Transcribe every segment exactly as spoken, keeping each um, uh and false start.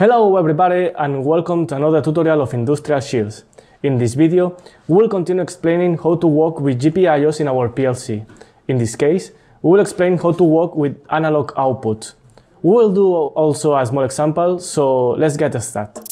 Hello everybody and welcome to another tutorial of Industrial Shields. In this video, we will continue explaining how to work with G P I Os in our P L C. In this case, we will explain how to work with analog outputs. We will do also a small example, so let's get started.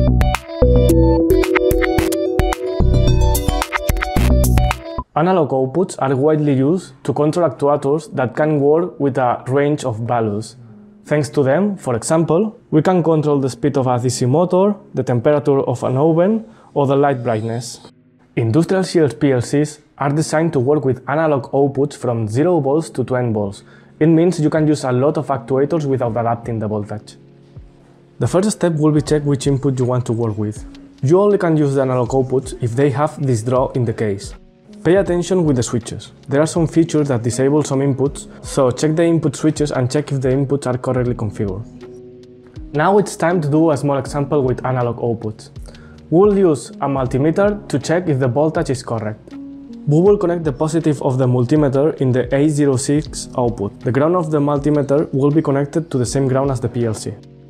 Analog outputs are widely used to control actuators that can work with a range of values. Thanks to them, for example, we can control the speed of a D C motor, the temperature of an oven, or the light brightness. Industrial Shields P L Cs are designed to work with analog outputs from zero volts to ten volts. It means you can use a lot of actuators without adapting the voltage. The first step will be check which input you want to work with. You only can use the analog outputs if they have this draw in the case. Pay attention with the switches. There are some features that disable some inputs, so check the input switches and check if the inputs are correctly configured. Now it's time to do a small example with analog outputs. We will use a multimeter to check if the voltage is correct. We will connect the positive of the multimeter in the A zero six output. The ground of the multimeter will be connected to the same ground as the P L C.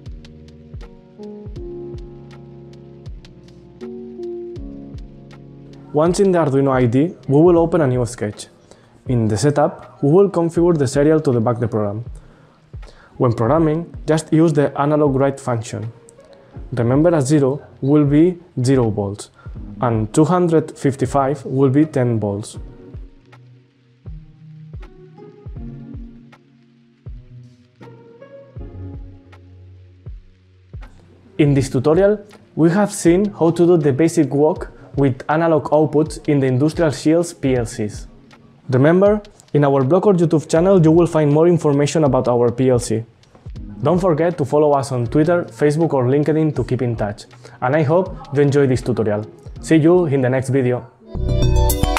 Once in the Arduino I D E, we will open a new sketch. In the setup, we will configure the serial to debug the program. When programming, just use the analog write function. Remember a zero will be zero volts, and two hundred fifty-five will be ten volts. In this tutorial, we have seen how to do the basic work with analog outputs in the Industrial Shields P L Cs. Remember, in our blog or YouTube channel you will find more information about our P L C. Don't forget to follow us on Twitter, Facebook or LinkedIn to keep in touch. And I hope you enjoyed this tutorial. See you in the next video.